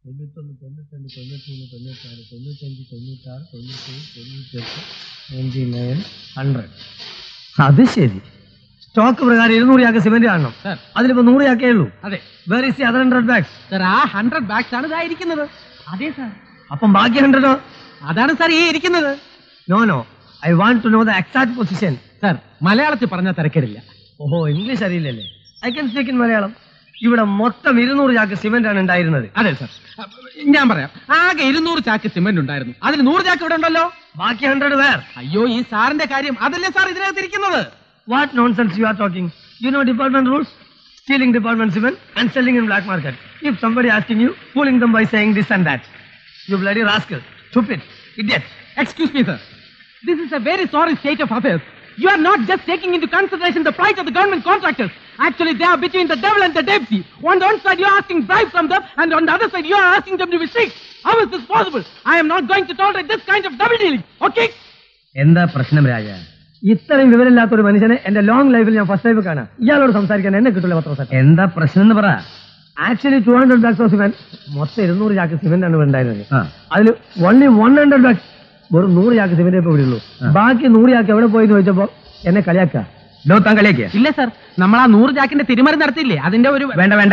അത് ശരി. സ്റ്റോക്ക് പ്രകാരം 200 ചാക്ക് സിമന്റ് കാണണം. അതിലിപ്പോ 100 ചാക്കേ ഉള്ളൂ. അതെ. Where is the other 100 bags? Sir, ആ 100 bags ആണ് ഇതായിരിക്കുന്നത്. അതെ സാർ. അപ്പം ബാക്കി 100 അതാണ് സാർ ഈ ഇരിക്കുന്നത്. No I want to know the exact position. Sir, മലയാളത്തിൽ പറഞ്ഞാൽ തിരക്കിടില്ല. ഓഹോ, ഇംഗ്ലീഷ് അറിയില്ലല്ലേ? I can speak in Malayalam. ഇവിടെ മൊത്തം 200 ചാക്ക് സിമന്റ് ആണ് ഉണ്ടായിരുന്നത്. അതെ സാർ, ഞാൻ പറയാം. ആകെ 200 ചാക്ക് സിമന്റ് ഉണ്ടായിരുന്നു. അതിൽ 100 ചാക്ക് ഇവിടെ ഉണ്ടല്ലോ. ബാക്കി 100 വേർ? അയ്യോ, ഈ സാറിന്റെ കാര്യം അതല്ലേ സാർ ഇതിനകത്ത് ഇരിക്കുന്നത്. What nonsense you are talking? You know department rules? Stealing department cement and selling in black market. If somebody asking you, fooling them by saying this and that. You bloody rascal, stupid, idiot. Excuse me, sir. This is a very sorry state of affairs. You are not just taking into consideration the plight of the government contractors. Actually, they are between the devil and the Dead Sea. On the one side, you are asking bribes from them, and on the other side, you are asking them to be strict. How is this possible? I am not going to tolerate this kind of double dealing. Okay? എന്താ പ്രശ്നം രാജ? ഇത്രയും വിവരമില്ലാത്ത ഒരു മനുഷ്യനെ എന്റെ long ലൈഫിൽ ഞാൻ first time കാണാം. ഇയാളോട് സംസാരിക്കാൻ എന്നെ കിട്ടില്ല. പത്രം എന്താ പ്രശ്നം എന്ന് പറ. ആക്ച്വലി 200 bags ഓഫ് സിമെന്റ്, മൊത്തം 200 ചാക്ക് സിമെന്റ് ആണ് ഉണ്ടായിരുന്നത്. അതിൽ ഓൺലി 100 bags, വെറും 100 ചാക്ക് സിമെന്റ് ഇപ്പൊ ഇവിടെയുള്ളൂ. ബാക്കി 100 ചാക്ക് എവിടെ പോയി ചോദിച്ചപ്പോ എന്നെ കളിയാക്കുക. ലോത്താൻ കളിയാക്കിയ? ഇല്ല സാർ, നമ്മൾ ആ 100 ചാക്കിന്റെ തിരിമറി നടത്തിയില്ലേ, അതിന്റെ ഒരു... വേണ്ട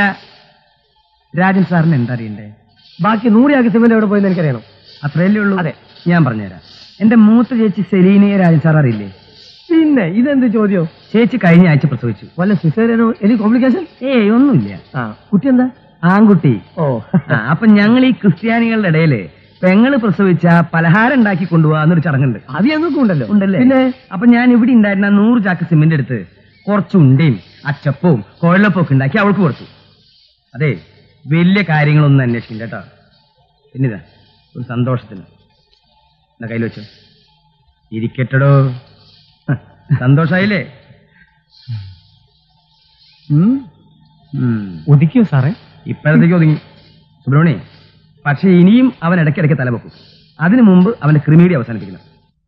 രാജൻ സാറിന് എന്താ അറിയണ്ടേ? ബാക്കി 100 ചാക്ക് സിമെന്റ് എവിടെ പോയെന്ന് എനിക്കറിയണം. അത്രയല്ലേ ഉള്ളൂ. അതെ, ഞാൻ പറഞ്ഞുതരാം. എന്റെ മൂത്ത ചേച്ചി സെലീനയെ രാജൻ സാർ അറിയില്ലേ? പിന്നെ ഇതെന്ത് ചോദ്യം? ചേച്ചി കഴിഞ്ഞ ആഴ്ച പ്രസവിച്ചു. വല്ല സിസേറിയനോ എനി കോംപ്ലിക്കേഷൻ? ഒന്നുമില്ല. കുട്ടി എന്താ? ആൺകുട്ടി. ഓ, അപ്പൊ ഞങ്ങൾ ഈ ക്രിസ്ത്യാനികളുടെ ഇടയില് പെങ്ങള് പ്രസവിച്ച പലഹാരം ഉണ്ടാക്കി കൊണ്ടുപോകാന്നൊരു ചടങ്ങുണ്ട്. അത് ഞങ്ങൾക്കും ഉണ്ടല്ലേ? പിന്നെ അപ്പൊ ഞാൻ ഇവിടെ ഉണ്ടായിരുന്ന 100 ചാക്ക് സിമെന്റ് എടുത്ത് കുറച്ച് ഉണ്ടയും അച്ചപ്പവും കുഴലപ്പവും ഒക്കെ ഉണ്ടാക്കി അവൾക്ക് കൊടുത്തു. അതെ, വലിയ കാര്യങ്ങളൊന്നും അന്വേഷിക്കില്ല കേട്ടോ. പിന്നിതാ ഒരു സന്തോഷത്തിന് എന്താ കയ്യിൽ വെച്ചോ. ഇരിക്കട്ടോ. സന്തോഷായില്ലേ? ഒതുക്കിയോ സാറേ? ഇപ്പോഴത്തേക്ക് ഒതുങ്ങി സുബ്രഹ്മണി. പക്ഷെ ഇനിയും അവൻ ഇടയ്ക്കിടയ്ക്ക് തലവെക്കും. അതിനു മുമ്പ് അവന്റെ ക്രിമീഡി അവസാനിപ്പിക്കണം.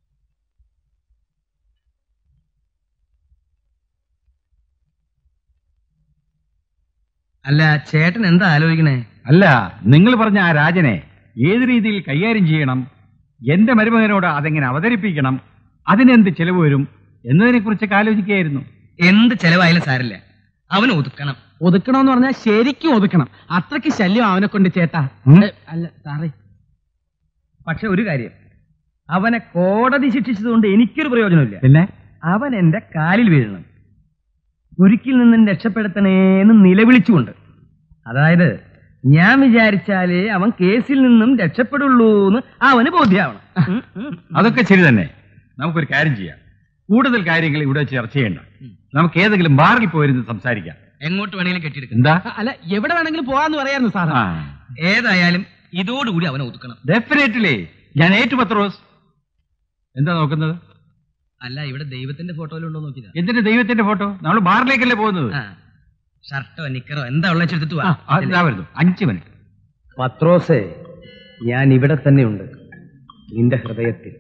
അല്ല, ചേട്ടൻ എന്താ ആലോചിക്കണേ? അല്ല, നിങ്ങൾ പറഞ്ഞ ആ രാജനെ ഏത് രീതിയിൽ കൈകാര്യം ചെയ്യണം, എന്റെ മരുമകനോട് അതെങ്ങനെ അവതരിപ്പിക്കണം, അതിനെന്ത് ചെലവ് വരും എന്നതിനെ കുറിച്ചൊക്കെ ആലോചിക്കുകയായിരുന്നു. എന്ത് ചെലവായാലും സാരില്ല, അവനെ ഒതുക്കണം. ഒതുക്കണമെന്ന് പറഞ്ഞാൽ ശരിക്കും ഒതുക്കണം. അത്രയ്ക്ക് ശല്യം അവനെ കൊണ്ട് ചേട്ടാ. അല്ല സാറേ, പക്ഷെ ഒരു കാര്യം, അവനെ കോടതി ശിക്ഷിച്ചതുകൊണ്ട് എനിക്കൊരു പ്രയോജനമില്ല. പിന്നെ അവൻ എന്റെ കാലിൽ വീഴണം. ഒരിക്കൽ നിന്നും രക്ഷപ്പെടുത്തണേന്ന് നിലവിളിച്ചുകൊണ്ട്. അതായത് ഞാൻ വിചാരിച്ചാലേ അവൻ കേസിൽ നിന്നും രക്ഷപ്പെടുള്ളൂ എന്ന് അവന് ബോധ്യമാവണം. അതൊക്കെ ശരി തന്നെ. നമുക്കൊരു കാര്യം ചെയ്യാം. കൂടുതൽ കാര്യങ്ങൾ ഇവിടെ ചർച്ച ചെയ്യണ്ട. നമുക്ക് ഏതെങ്കിലും ബാറിൽ പോയിരുന്ന് സംസാരിക്കാം. എങ്ങോട്ട് വേണമെങ്കിലും കെട്ടിയെടുക്കും. എന്താ? അല്ല, എവിടെ വേണമെങ്കിലും പോകാന്ന് പറയായിരുന്നു സാർ. ഏതായാലും ഇതോടുകൂടി അവനെ ഒതുക്കണം. ഡെഫിനറ്റ്ലി. ഞാൻ ഏറ്റു പത്രോസ്. എന്താ നോക്കുന്നത്? അല്ല, ഇവിടെ ദൈവത്തിന്റെ ഫോട്ടോയിലുണ്ടോ നോക്കിയതാ. എന്തിന്റെ ദൈവത്തിന്റെ ഫോട്ടോ? നമ്മൾ ബാറിലേക്കല്ലേ പോകുന്നത്. ഷർട്ടോ നിക്കറോ എന്താ ഉള്ള എടുത്തിട്ട് വരുന്നു. 5 മിനിറ്റ്. പത്രോസേ, ഞാൻ ഇവിടെ തന്നെ ഉണ്ട്, നിന്റെ ഹൃദയത്തിൽ.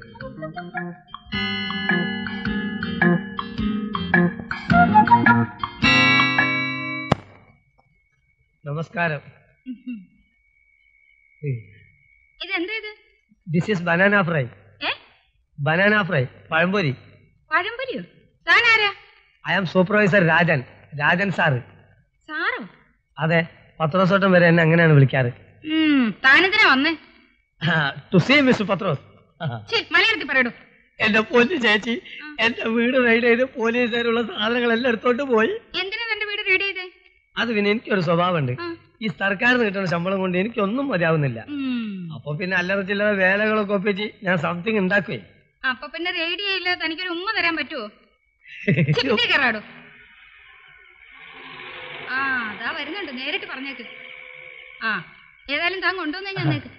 നമസ്കാരം. This is banana fry. Banana fry, പഴംപൊരി. പഴംപൊരിയോ? താനാരാ? I am supervisor Rajan. Rajan sir. സാറോ? അതെ, പത്രോസോട്ടം വരെ എന്നെ അങ്ങനെയാണ് വിളിക്കാറ്. താനെന്തിനാ വന്നേ? To see mister Pathros. മലയാളത്തിൽ പറയടോ. എന്റെ പൊന്നു ചേച്ചി, എന്റെ വീട് റെയ്ഡ് ചെയ്ത് പോലീസുകാരുള്ള സാധനങ്ങളെല്ലാം എടുത്തോണ്ട് പോയി. എന്തിനാ എന്റെ വീട് റെയ്ഡ് ചെയ്തേ? അത് പിന്നെ എനിക്കൊരു സ്വഭാവമുണ്ട്. ഈ സർക്കാരിന് കിട്ടുന്ന ശമ്പളം കൊണ്ട് എനിക്കൊന്നും മതിയാവുന്നില്ല. അപ്പൊ പിന്നെ അല്ലറ ചില്ലറ വേലകളൊക്കെ ഒപ്പിച്ച് ഞാൻ സംതിങ് ഉണ്ടാക്കുവേ. അപ്പൊ പിന്നെ റെയ്ഡ് ചെയ്യില്ല, തനിക്കൊരു ഉമ്മ തരാൻ പറ്റുമോ? കയറാടോ. അതാ വരുന്നുണ്ട്, നേരിട്ട് പറഞ്ഞേക്ക്. ഏതായാലും താൻ കൊണ്ടുവന്നേ ഞാനേക്ക്.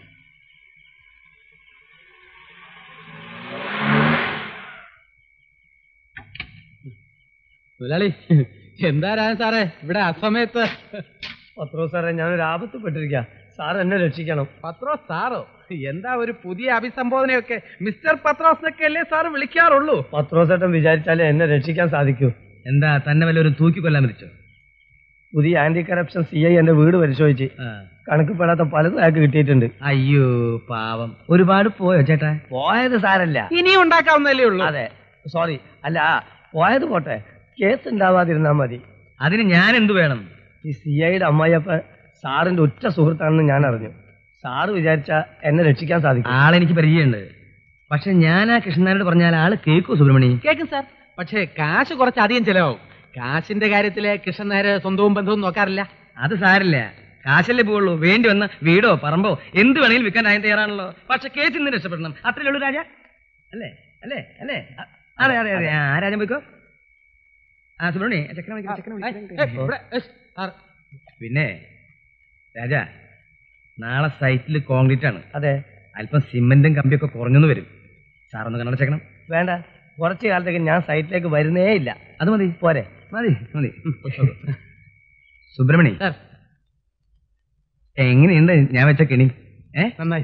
മുതലാളി, എന്താ രാജൻ സാറേ ഇവിടെ അസമയത്ത്? പത്രോസ് സാറേ, ഞാനൊരു ആപത്തുപ്പെട്ടിരിക്കുക. സാർ എന്നെ രക്ഷിക്കണം. പത്രോസ് സാറോ? എന്താ ഒരു പുതിയ അഭിസംബോധനയൊക്കെ? മിസ്റ്റർ പത്രോസ് എന്നൊക്കെ അല്ലേ സാറ് വിളിക്കാറുള്ളൂ? പത്രോസ് ഏട്ടൻ വിചാരിച്ചാലേ എന്നെ രക്ഷിക്കാൻ സാധിക്കൂ. എന്താ, തന്നെ വല്ലവരും തൂക്കി കൊല്ലാൻ വിളിച്ചോ? പുതിയ ആന്റി കറപ്ഷൻ CI എന്റെ വീട് പരിശോധിച്ച് കണക്ക് പെടാത്ത പലതും അയാൾക്ക് കിട്ടിയിട്ടുണ്ട്. അയ്യോ പാവം. ഒരുപാട് പോയോ ചേട്ടാ? പോയത് സാരല്ല, ഇനിയും ഉണ്ടാക്കാവുന്നതല്ലേ ഉള്ളൂ. അതെ സോറി, അല്ല പോയത് പോട്ടെ, കേസ് ഉണ്ടാവാതിരുന്നാ മതി. അതിന് ഞാൻ എന്തു വേണം? ഈ CIയുടെ അമ്മായിയപ്പ സാറിന്റെ ഉറ്റ സുഹൃത്താണെന്ന് ഞാൻ അറിഞ്ഞു. സാറ് വിചാരിച്ച എന്നെ രക്ഷിക്കാൻ സാധിക്കും. ആളെനിക്ക് പരിചയമുണ്ട്. പക്ഷെ ഞാൻ ആ കൃഷ്ണനാരോട് പറഞ്ഞാൽ ആള് കേൾക്കൂ സുബ്രഹ്മണി? കേൾക്കും സാർ, പക്ഷേ കാശ് കുറച്ച് അധികം ചെലവാകും. കാശിന്റെ കാര്യത്തില് കൃഷ്ണൻ നായർ സ്വന്തവും ബന്ധവും നോക്കാറില്ല. അത് സാരില്ല, കാശല്ലേ പോവുള്ളൂ. വേണ്ടി വന്ന വീടോ പറമ്പോ എന്ത് വേണമെങ്കിലും വിൽക്കാൻ ഞാൻ തയ്യാറാണല്ലോ. പക്ഷെ കേസിൽ നിന്ന് രക്ഷപ്പെടണം, അത്രയേ ഉള്ളൂ രാജ. അല്ലേ അല്ലേ അല്ലേ? അതെ അതെ അതെ. ആ രാജൻ പോയിക്കോ. ആ സുബ്രഹ്മണി പിന്നെ രാജ, നാളെ സൈറ്റിൽ കോൺക്രീറ്റ് ആണ്. അതെ, അല്പം സിമെന്റും കമ്പിയൊക്കെ കുറഞ്ഞെന്ന് വരും. സാറൊന്ന് കണ്ണടച്ചേക്കണം. വേണ്ട, കുറച്ചു കാലത്തേക്ക് ഞാൻ സൈറ്റിലേക്ക് വരുന്നേ ഇല്ല. അത് മതി, പോരെ? മതി മതി. സുബ്രഹ്മണി, എങ്ങനെയുണ്ട് ഞാൻ വെച്ച കെണി? നന്നായി.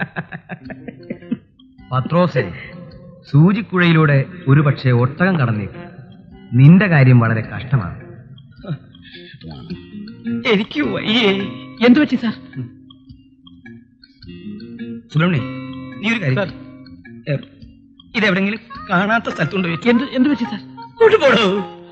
പത്രോസെ, സൂചിക്കുഴയിലൂടെ ഒരു പക്ഷേ ഒട്ടകം കടന്നേക്കും. നിന്റെ കാര്യം വളരെ കഷ്ടമാണ്. എനിക്ക് എന്തു പറ്റി സാർ? സുബ്രഹ്മണി, നീ ഒരു കാര്യം, ഇതെവിടെങ്കിലും കാണാത്ത സ്ഥലത്തുകൊണ്ട് വെച്ച്. എന്തു പറ്റി സാർ? കൊണ്ടുപോടോ.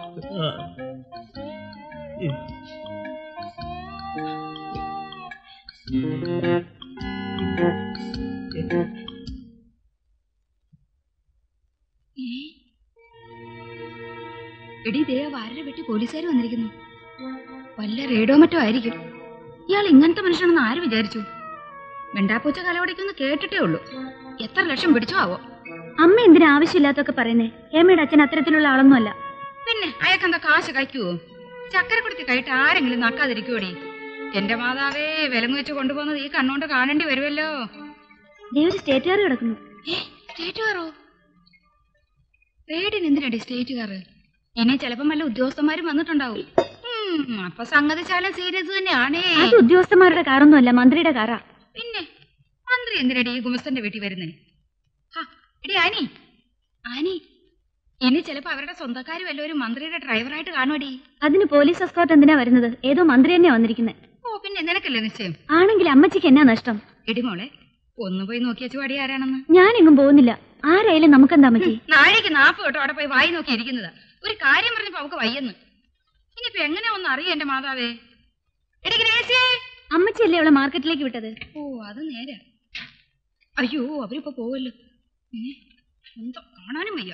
എടി ദേ വാരരെ വെട്ടി പോലീസുകാർ വന്നിരിക്കുന്നു. വല്ല റേഡോ മറ്റോ ആയിരിക്കും. ഇയാൾ ഇങ്ങനത്തെ മനുഷ്യനാണെന്ന് ആര് വിചാരിച്ചു? വെണ്ടാപ്പൂച്ച കലവടയ്ക്കൊന്ന് കേട്ടിട്ടേ ഉള്ളൂ. എത്ര ലക്ഷം പിടിച്ചോ ആവോ? അമ്മ എന്തിനാ ആവശ്യമില്ലാത്തൊക്കെ പറയുന്നേ? ഹേമയുടെ അച്ഛൻ അത്തരത്തിലുള്ള ആളൊന്നുമല്ല. പിന്നെ അയാൾക്കെന്താ കാശ് കഴിക്കുവോ? ചക്കര കൊടുത്തി കഴിട്ട് ആരെങ്കിലും നക്കാതിരിക്കുവോടി? എന്റെ മാതാവേ, വിലങ്ങ് വെച്ച് കൊണ്ടുപോകുന്നത് ഈ കണ്ണുകൊണ്ട് കാണേണ്ടി വരുമല്ലോ. ദേവര് സ്റ്റേറ്റ് കാർ കിടക്കുന്നു. സ്റ്റേറ്റ് കാറോ? റേഡിന് എന്തിനാടി സ്റ്റേറ്റ് കാറ്? ഇനി ചിലപ്പം വല്ല ഉദ്യോഗസ്ഥന്മാരും വന്നിട്ടുണ്ടാവും. അപ്പൊ സംഗതി ശാലം സീരിയസ് തന്നെയാണേ. അത് ഉദ്യോഗസ്ഥന്മാരുടെ കാറൊന്നുമല്ല, മന്ത്രിയുടെ കാറാ. പിന്നെ മന്ത്രി എന്തിനടി ഈ ഗുമസ്തന്റെ വീട്ടിൽ വരുന്നേ? എടി ആനി, ആനി, ഇനി ചിലപ്പോ അവരുടെ സ്വന്തക്കാർ വല്ലവരും മന്ത്രിയുടെ ഡ്രൈവറായിട്ട് കാണുവടി. അതിന് പോലീസ് എസ്കോർട്ട് എന്തിനാ വരുന്നത്? ഏതോ മന്ത്രി തന്നെയാ വന്നിരിക്കുന്നത്. ഓ പിന്നെ നിനക്കല്ലേ നിശ്ചയം? ആണെങ്കിൽ അമ്മച്ചിക്ക് എന്നാ നഷ്ടം? എടി മോളെ, ഒന്ന് പോയി നോക്കിയാച്ചു പാടി ആരാണെന്ന്. ഞാനെങ്ങും പോകുന്നില്ല. ആരായാലും നമുക്കെന്താ അമ്മച്ചി? നാഴേക്ക് 40 കേട്ടോ അവിടെ പോയി വായി നോക്കി ഇരിക്കുന്നതാ. ഒരു കാര്യം പറഞ്ഞപ്പോ അവക്ക് വയ്യെന്ന്. ഇനിയിപ്പോ എങ്ങനെ ഒന്ന് അറിയാം എന്റെ മാതാവേ. എടി ഗ്രേസിയേ, അമ്മച്ചിയല്ലേ അവളെ മാർക്കറ്റിലേക്ക് വിട്ടത്? ഓ അത് നേരെ. അയ്യോ അവരിപ്പോ പോവല്ലോ. എന്താ കാണാനും വയ്യ.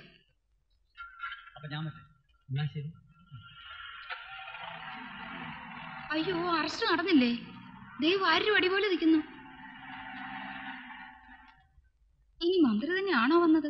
അയ്യോ അറസ്റ്റ് നടന്നില്ലേ? ദൈവം ആരും അടിപോലെ നിൽക്കുന്നു. ഇനി മന്ത്രി തന്നെയാണോ വന്നത്?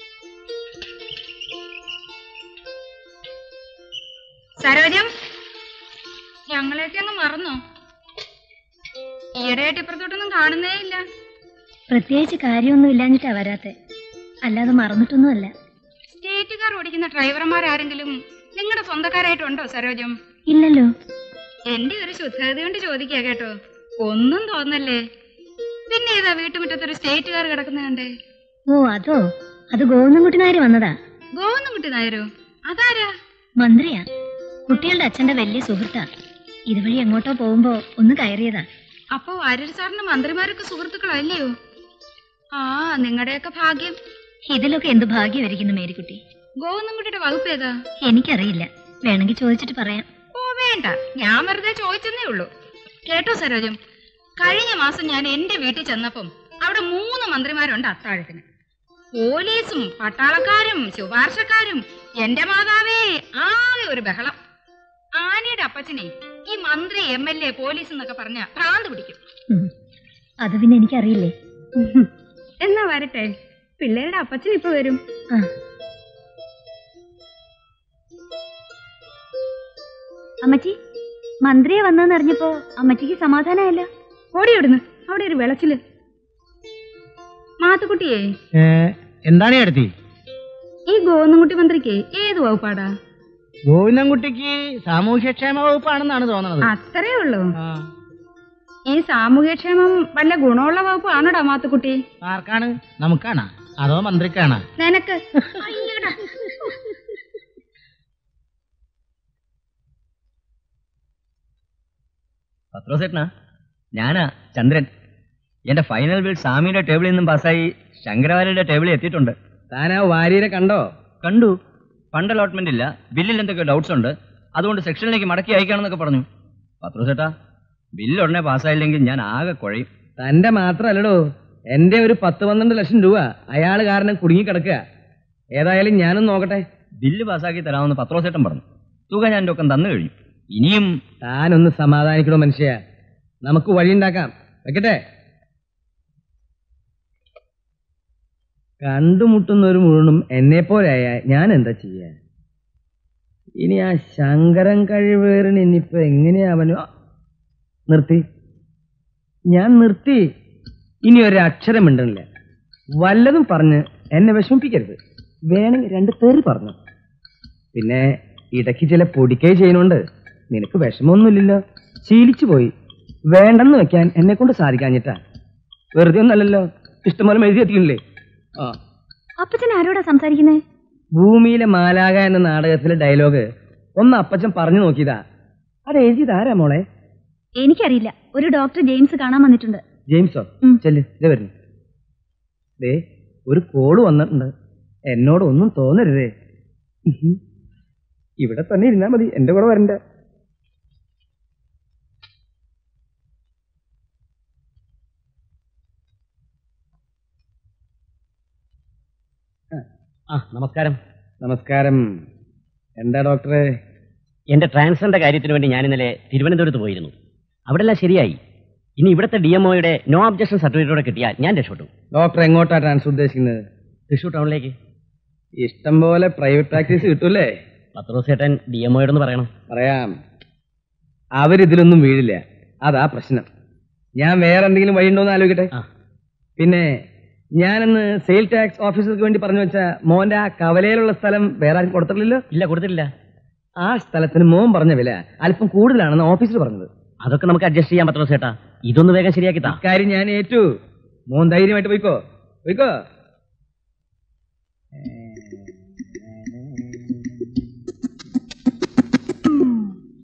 സരോജം, ഞങ്ങളെയൊക്കെ അങ്ങ് മറന്നോ? ഈയിടെയായിട്ട് ഇപ്പുറത്തോട്ടൊന്നും കാണുന്നേ ഇല്ല. പ്രത്യേകിച്ച് കാര്യമൊന്നും ഇല്ലാഞ്ഞിട്ടാ വരാത്തെ, അല്ലാതെ മറന്നിട്ടൊന്നുമല്ല. സ്റ്റേറ്റ് കാർ ഓടിക്കുന്ന ഡ്രൈവർമാരാരെങ്കിലും നിങ്ങളുടെ സ്വന്തക്കാരായിട്ടുണ്ടോ സരോജം? ഇല്ലല്ലോ. എന്റെ ഒരു ശുദ്ധത കൊണ്ട് ചോദിക്കുക കേട്ടോ, ഒന്നും തോന്നല്ലേ. പിന്നെ ഏതാ വീട്ടുമുറ്റത്തൊരു സ്റ്റേറ്റ് കാർ കിടക്കുന്നതേ? ഓ അതോ, അത് ഗോവിന്ദൻകുട്ടി നായർ വന്നതാ. ഗോവിന്ദൻകുട്ടി നായരോ? അതാരാ? മന്ത്രിയാ, കുട്ടികളുടെ അച്ഛന്റെ വലിയ സുഹൃത്താ. ഇതുവഴി എങ്ങോട്ടോ പോകുമ്പോ ഒന്ന് കയറിയതാ. അപ്പൊ വാര്യർ സാറിന് മന്ത്രിമാരൊക്കെ സുഹൃത്തുക്കളല്ലയോ? ആ നിങ്ങളുടെയൊക്കെ ഭാഗ്യം. ഇതിലൊക്കെ എന്ത് ഭാഗ്യമായിരിക്കുന്നു മേരിക്കുട്ടി. ഗോവിന്ദൻകുട്ടിയുടെ വകുപ്പ് ഏതാ? എനിക്കറിയില്ല, വേണമെങ്കിൽ ചോദിച്ചിട്ട് പറയാം. ഓ വേണ്ട, ഞാൻ വെറുതെ ചോദിച്ചെന്നേ ഉള്ളൂ. കേട്ടോ സരോജം, കഴിഞ്ഞ മാസം ഞാൻ എന്റെ വീട്ടിൽ ചെന്നപ്പം അവിടെ 3 മന്ത്രിമാരുണ്ട് അത്താഴത്തിന്. പോലീസും പട്ടാളക്കാരും ശുപാർശക്കാരും. എന്റെ മാതാവേ, ആകെ ഒരു ബഹളം. ആനയുടെ അപ്പച്ചനെ ഈ മന്ത്രി MLA പോലീസ് എന്നൊക്കെ പറഞ്ഞ ഭ്രാന്ത് പിടിക്കും. അത് പിന്നെ എനിക്കറിയില്ലേ. എന്നാ വരട്ടെ, പിള്ളേരുടെ അപ്പച്ചൻ ഇപ്പൊ വരും. അമ്മച്ചി, മന്ത്രിയെ വന്നെന്ന് അറിഞ്ഞപ്പോ അമ്മച്ചിക്ക് സമാധാനമല്ല. ഓടിയിടുന്നു അവിടെ ഒരു വെളച്ചില്. മാത്തുക്കുട്ടിയെ, എന്താണ് അടുത്തി? ഈ ഗോവിന്ദൻകുട്ടി മന്ത്രിക്ക് ഏത് വകുപ്പാടാ? ഗോവിന്ദൻകുട്ടിക്ക് സാമൂഹ്യക്ഷേമ വകുപ്പാണെന്നാണ് തോന്നുന്നത്. അത്രേ ഉള്ളൂ. ഈ സാമൂഹ്യക്ഷേമം വല്ല ഗുണമുള്ള വകുപ്പ് ആണോടാ മാത്തുക്കുട്ടി? ആർക്കാണ്? നമുക്കാണോ അതോ മന്ത്രിക്കാണോ? നിനക്ക്. പത്രോസേട്ടനാ? ഞാനാ ചന്ദ്രൻ. എന്റെ ഫൈനൽ ബിൽ സ്വാമിയുടെ ടേബിളിൽ നിന്നും പാസ്സായി ശങ്കരവാര്യരുടെ ടേബിളിൽ എത്തിയിട്ടുണ്ട്. താനാ വാര്യരെ കണ്ടോ? കണ്ടു. ഫണ്ട് അലോട്ട്മെന്റ് ഇല്ല, ബില്ലിൽ എന്തൊക്കെ ഡൗട്ട്സ് ഉണ്ട്, അതുകൊണ്ട് സെക്ഷനിലേക്ക് മടക്കി അയക്കാണെന്നൊക്കെ പറഞ്ഞു. പത്രോസേട്ടാ, ബില്ല് ഉടനെ പാസ്സായില്ലെങ്കിൽ ഞാൻ ആകെ കുഴയും. തന്റെ മാത്രല്ലടോ, എന്റെ ഒരു 10-12 ലക്ഷം രൂപ അയാൾ കാരണം കുടുങ്ങിക്കിടക്കുക. ഏതായാലും ഞാനും നോക്കട്ടെ. ബില്ല് പാസ്സാക്കി തരാമെന്ന് പത്രോസേട്ടൻ പറഞ്ഞു. തുക ഞാൻ എൻ്റെ ഒക്കെ തന്നു കഴിഞ്ഞു. ഇനിയും താനൊന്ന് സമാധാനിക്കണോ മനുഷ്യ, നമുക്ക് വഴിയുണ്ടാക്കാം. വെക്കട്ടെ. കണ്ടുമുട്ടുന്നവർ മുഴുവനും എന്നെ പോലെയായ ഞാൻ എന്താ ചെയ്യാ? ഇനി ആ ശങ്കരൻ കഴിവേറിന് ഇനിയിപ്പോ എങ്ങനെയാവനോ? നിർത്തി, ഞാൻ നിർത്തി. ഇനി ഒരക്ഷരം മിണ്ടണില്ല. വല്ലതും പറഞ്ഞ് എന്നെ വിഷമിപ്പിക്കരുത്. വേണമെങ്കിൽ 2 തെറി പറഞ്ഞു. പിന്നെ ഇടയ്ക്ക് ചില പൊടിക്കൈ ചെയ്യുന്നുണ്ട്. നിനക്ക് വിഷമമൊന്നുമില്ലല്ലോ, ശീലിച്ചു പോയി. വേണ്ടെന്ന് വെക്കാൻ എന്നെ കൊണ്ട് സാധിക്കാഞ്ഞിട്ടാ. വെറുതെ ഒന്നല്ലല്ലോ, ഇഷ്ടംപോലെ എഴുതി എത്തിക്കില്ലേ? ആ, അപ്പച്ചൻ ആരോടാ സംസാരിക്കുന്നേ? ഭൂമിയിലെ മാലാക എന്ന നാടകത്തിലെ ഡയലോഗ് ഒന്ന് അപ്പച്ചൻ പറഞ്ഞു നോക്കിയതാ. അത് എഴുതിയതാരാ മോളെ? എനിക്കറിയില്ല. ഒരു ഡോക്ടർ ജെയിംസ് കാണാൻ വന്നിട്ടുണ്ട്. ജെയിംസോ? ചെല്ല്, ഇതേ വരുന്നു. ദേ, ഒരു കോള് വന്നിട്ടുണ്ട്. എന്നോട് ഒന്നും തോന്നരുതേ. ഇവിടെ തന്നെ ഇരുന്നാ മതി, എന്റെ കൂടെ വരണ്ട. നമസ്കാരം. നമസ്കാരം. എന്താ ഡോക്ടറെ? എന്റെ ട്രാൻസ്ഫറിന്റെ കാര്യത്തിന് വേണ്ടി ഞാൻ ഇന്നലെ തിരുവനന്തപുരത്ത് പോയിരുന്നു. അവിടെ എല്ലാം ശരിയായി. ഇനി ഇവിടുത്തെ DMOയുടെ നോ ഒബ്ജക്ഷൻ സർട്ടിഫിക്കറ്റോടെ കിട്ടിയാൽ ഞാൻ രക്ഷപ്പെട്ടു. ഡോക്ടർ എങ്ങോട്ടാ ട്രാൻസ്ഫർ ഉദ്ദേശിക്കുന്നത്? തൃശൂർ ടൗണിലേക്ക്. ഇഷ്ടം പോലെ പ്രൈവറ്റ് പ്രാക്ടീസ് കിട്ടൂല്ലേ? പത്രോസേട്ടൻ DMOയോടൊന്ന് പറയണം. പറയാം. അവരിതിലൊന്നും വീഴില്ല, അതാ പ്രശ്നം. ഞാൻ വേറെ എന്തെങ്കിലും വഴിയുണ്ടോന്ന് ആലോചിക്കട്ടെ. പിന്നെ ഞാനിന്ന് സെയിൽ ടാക്സ് ഓഫീസർക്ക് വേണ്ടി പറഞ്ഞു വെച്ച മോന്റെ ആ കവലയിലുള്ള സ്ഥലം വേറെ ആരും കൊടുത്തിട്ടില്ലല്ലോ? ഇല്ല, കൊടുത്തിട്ടില്ല. ആ സ്ഥലത്തിന് മോൻ പറഞ്ഞ വില അല്പം കൂടുതലാണെന്ന് ഓഫീസർ പറഞ്ഞത്. അതൊക്കെ നമുക്ക് അഡ്ജസ്റ്റ് ചെയ്യാൻ പത്രോസേട്ടാ. ഇതൊന്ന് വേഗം ശരിയാക്കി താ. കാര്യം ഞാൻ ഏറ്റു. മോൻ ധൈര്യമായിട്ട് പോയിക്കോ.